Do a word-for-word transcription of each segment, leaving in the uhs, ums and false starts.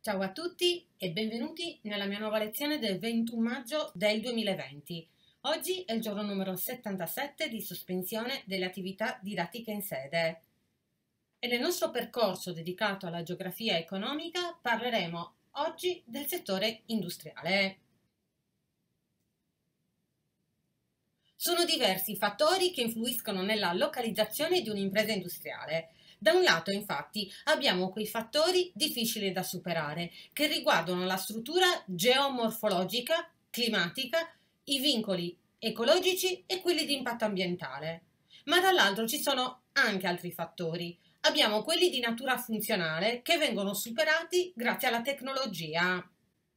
Ciao a tutti e benvenuti nella mia nuova lezione del ventuno maggio del duemilaventi. Oggi è il giorno numero settantasette di sospensione delle attività didattiche in sede. E nel nostro percorso dedicato alla geografia economica parleremo oggi del settore industriale. Sono diversi i fattori che influiscono nella localizzazione di un'impresa industriale. Da un lato, infatti, abbiamo quei fattori difficili da superare, che riguardano la struttura geomorfologica, climatica, i vincoli ecologici e quelli di impatto ambientale. Ma dall'altro ci sono anche altri fattori. Abbiamo quelli di natura funzionale che vengono superati grazie alla tecnologia.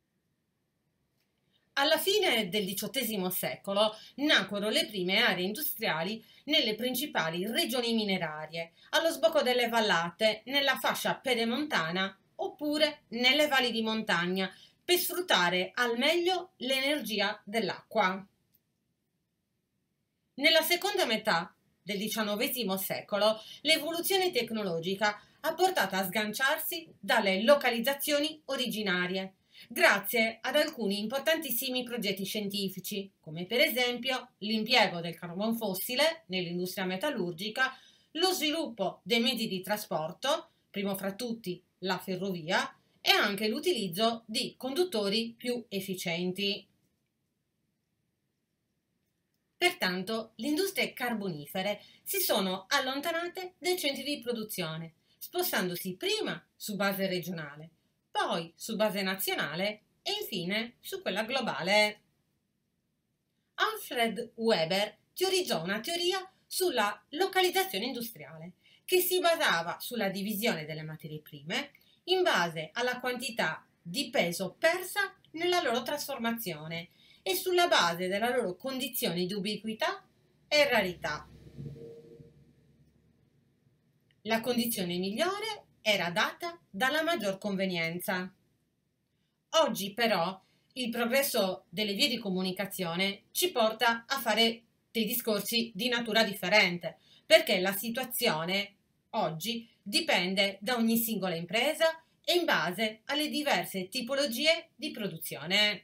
Alla fine del diciottesimo secolo nacquero le prime aree industriali nelle principali regioni minerarie, allo sbocco delle vallate, nella fascia pedemontana oppure nelle valli di montagna, per sfruttare al meglio l'energia dell'acqua. Nella seconda metà del diciannovesimo secolo l'evoluzione tecnologica ha portato a sganciarsi dalle localizzazioni originarie, grazie ad alcuni importantissimi progetti scientifici, come per esempio l'impiego del carbon fossile nell'industria metallurgica, lo sviluppo dei mezzi di trasporto, primo fra tutti la ferrovia, e anche l'utilizzo di conduttori più efficienti. Pertanto, le industrie carbonifere si sono allontanate dai centri di produzione, spostandosi prima su base regionale, poi su base nazionale e infine su quella globale. Alfred Weber teorizzò una teoria sulla localizzazione industriale, che si basava sulla divisione delle materie prime in base alla quantità di peso persa nella loro trasformazione e sulla base della loro condizione di ubiquità e rarità. La condizione migliore era data dalla maggior convenienza. Oggi però il progresso delle vie di comunicazione ci porta a fare dei discorsi di natura differente, perché la situazione oggi dipende da ogni singola impresa e in base alle diverse tipologie di produzione.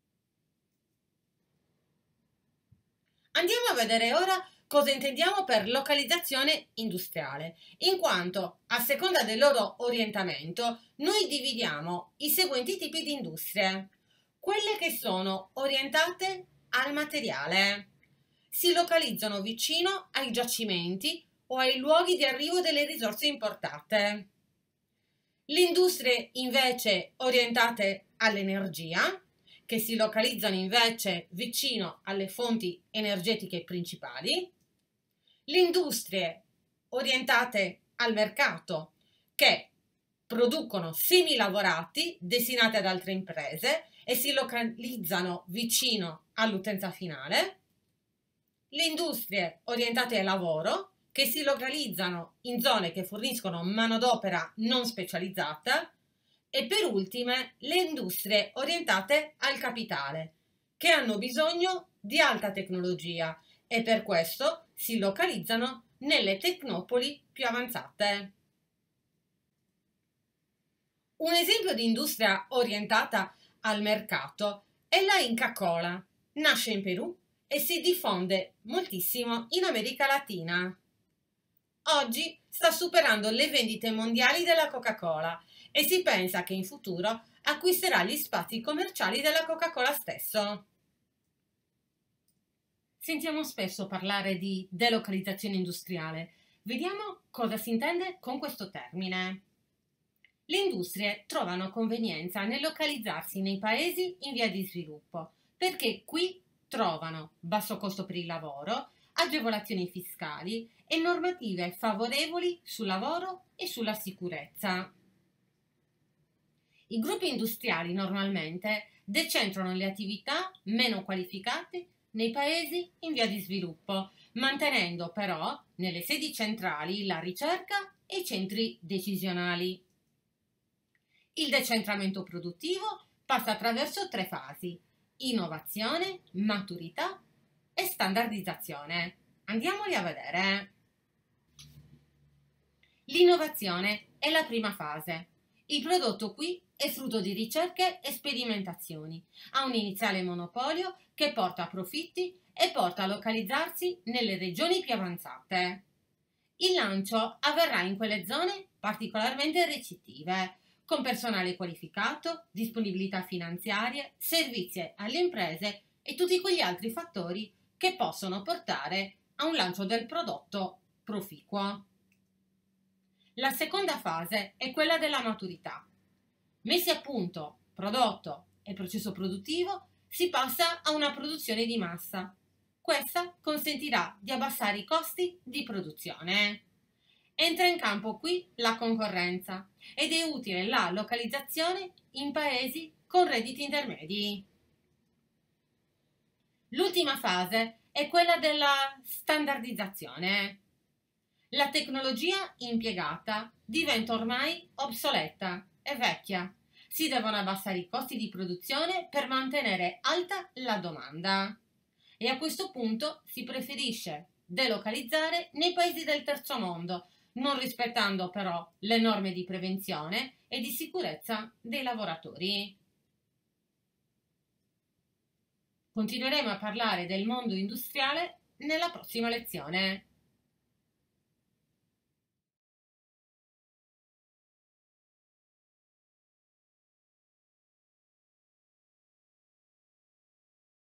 Andiamo a vedere ora cosa intendiamo per localizzazione industriale, in quanto a seconda del loro orientamento noi dividiamo i seguenti tipi di industrie. Quelle che sono orientate al materiale, si localizzano vicino ai giacimenti o ai luoghi di arrivo delle risorse importate. Le industrie invece orientate all'energia, che si localizzano invece vicino alle fonti energetiche principali, le industrie orientate al mercato, che producono semilavorati destinati ad altre imprese e si localizzano vicino all'utenza finale, le industrie orientate al lavoro, che si localizzano in zone che forniscono manodopera non specializzata, e per ultime le industrie orientate al capitale, che hanno bisogno di alta tecnologia e per questo si localizzano nelle tecnopoli più avanzate. Un esempio di industria orientata al mercato è la Inca Kola. Nasce in Perù e si diffonde moltissimo in America Latina. Oggi sta superando le vendite mondiali della Coca-Cola e si pensa che in futuro acquisterà gli spazi commerciali della Coca-Cola stesso. Sentiamo spesso parlare di delocalizzazione industriale. Vediamo cosa si intende con questo termine. Le industrie trovano convenienza nel localizzarsi nei paesi in via di sviluppo, perché qui trovano basso costo per il lavoro, agevolazioni fiscali e normative favorevoli sul lavoro e sulla sicurezza. I gruppi industriali normalmente decentrano le attività meno qualificate nei paesi in via di sviluppo, mantenendo però nelle sedi centrali la ricerca e i centri decisionali. Il decentramento produttivo passa attraverso tre fasi: innovazione, maturità e standardizzazione. Andiamoli a vedere. L'innovazione è la prima fase. Il prodotto qui è frutto di ricerche e sperimentazioni, ha un iniziale monopolio che porta a profitti e porta a localizzarsi nelle regioni più avanzate. Il lancio avverrà in quelle zone particolarmente ricettive, con personale qualificato, disponibilità finanziarie, servizi alle imprese e tutti quegli altri fattori che possono portare a un lancio del prodotto proficuo. La seconda fase è quella della maturità. Messi a punto prodotto e processo produttivo, si passa a una produzione di massa. Questa consentirà di abbassare i costi di produzione. Entra in campo qui la concorrenza ed è utile la localizzazione in paesi con redditi intermedi. L'ultima fase è quella della standardizzazione. La tecnologia impiegata diventa ormai obsoleta e vecchia. Si devono abbassare i costi di produzione per mantenere alta la domanda. E a questo punto si preferisce delocalizzare nei paesi del terzo mondo, non rispettando però le norme di prevenzione e di sicurezza dei lavoratori. Continueremo a parlare del mondo industriale nella prossima lezione.